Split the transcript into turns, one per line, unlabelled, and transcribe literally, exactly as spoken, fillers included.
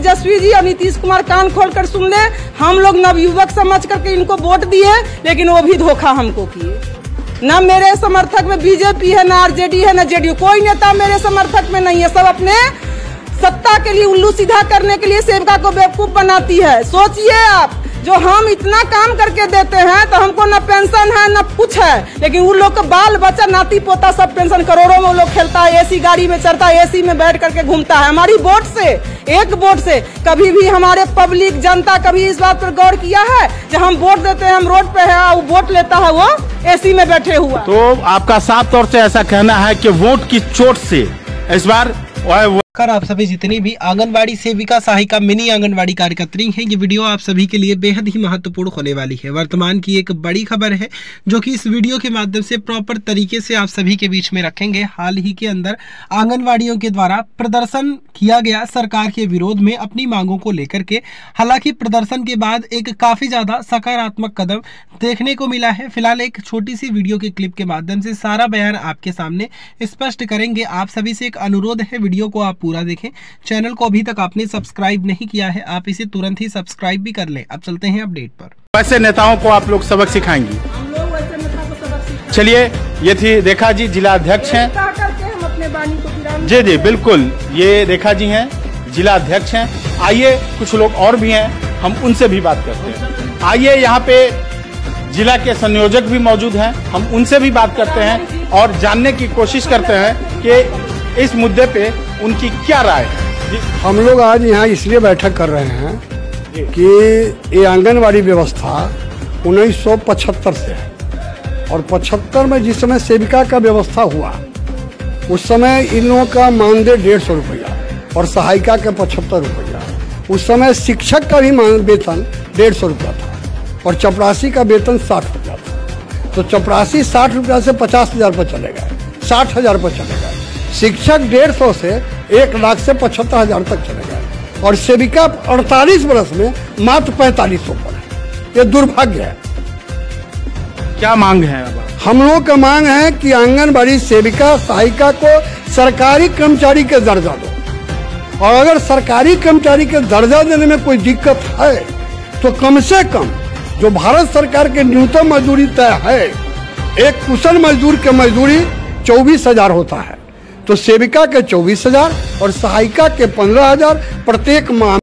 तेजस्वी जी और नीतीश कुमार कान खोल कर सुन ले, हम लोग नवयुवक समझ करके इनको वोट दिए, लेकिन वो भी धोखा हमको किए। न मेरे समर्थक में बीजेपी है, न आरजेडी है, न जेडीयू, कोई नेता मेरे समर्थक में नहीं है। सब अपने सत्ता के लिए उल्लू सीधा करने के लिए सेवका को बेवकूफ बनाती है। सोचिए आप, जो हम इतना काम करके देते हैं तो हमको न पेंशन है न कुछ है, लेकिन उन लोग का बाल बच्चा नाती पोता सब पेंशन करोड़ों में वो लोग खेलता है, एसी गाड़ी में चढ़ता है, एसी में बैठ करके घूमता है। हमारी वोट से, एक वोट से कभी भी हमारे पब्लिक जनता कभी इस बात पर गौर किया है? जब हम वोट देते हैं, हम रोड पे है, वो वोट लेता है वो एसी में बैठे हुआ।
तो आपका साफ तौर से ऐसा कहना है कि वोट की चोट से इस बार
कर आप सभी जितनी भी आंगनवाड़ी सेविका, सहायिका, मिनी आंगनवाड़ी कार्यकर्त्री हैं, ये वीडियो आप सभी के लिए बेहद ही महत्वपूर्ण होने वाली है। वर्तमान की एक बड़ी खबर है जो कि इस वीडियो के माध्यम से प्रॉपर तरीके से आप सभी के बीच में रखेंगे। हाल ही के अंदर आंगनवाड़ियों के द्वारा प्रदर्शन किया गया सरकार के विरोध में अपनी मांगों को लेकर के। हालांकि प्रदर्शन के बाद एक काफी ज्यादा सकारात्मक कदम देखने को मिला है। फिलहाल एक छोटी सी वीडियो के क्लिप के माध्यम से सारा बयान आपके सामने स्पष्ट करेंगे। आप सभी से एक अनुरोध है, वीडियो को आप पूरा देखें। चैनल को अभी तक आपने सब्सक्राइब नहीं किया है, आप इसे तुरंत ही सब्सक्राइब भी कर लें। अब चलते हैं अपडेट पर।
वैसे नेताओं को आप लोग सबक सिखाएंगी?
हम लोग वैसे नेता को सबक सिखाएंगे।
चलिए, ये थी रेखा जी, जिला अध्यक्ष हैं।
हम अपने बानी को गिराएंगे।
जी जी बिल्कुल, ये रेखा जी हैं, जिला अध्यक्ष हैं। आइए, कुछ लोग और भी हैं, हम उनसे भी बात करते हैं। आइए, यहाँ पे जिला के संयोजक भी मौजूद हैं, हम उनसे भी बात करते हैं और जानने की कोशिश करते हैं कि इस मुद्दे पे उनकी क्या राय है।
हम लोग आज यहाँ इसलिए बैठक कर रहे हैं कि ये आंगनवाड़ी व्यवस्था उन्नीस सौ पचहत्तर से है और पचहत्तर में जिस समय सेविका का व्यवस्था हुआ उस समय इन लोगों का मानदेय डेढ़ सौ रुपया और सहायिका का पचहत्तर रुपया। उस समय शिक्षक का भी वेतन डेढ़ सौ रुपया था और चपरासी का वेतन साठ रुपया था। तो चपरासी साठ रुपया से पचास हजार पर चले गए, साठ हजार पर चले गए। शिक्षक डेढ़ सौ से एक लाख से पचहत्तर हजार तक चले गए और सेविका अड़तालीस वर्ष में मात्र पैंतालीस सौ पर है। ये दुर्भाग्य है।
क्या मांग है?
हम लोगों का मांग है कि आंगनबाड़ी सेविका, सहायिका को सरकारी कर्मचारी के दर्जा दो, और अगर सरकारी कर्मचारी के दर्जा देने में कोई दिक्कत है तो कम से कम जो भारत सरकार के न्यूनतम मजदूरी तय है, एक कुशल मजदूर के मजदूरी चौबीस हजार होता है, तो सेविका के चौबीस हजार और सहायिका के पंद्रह हजार प्रत्येक माह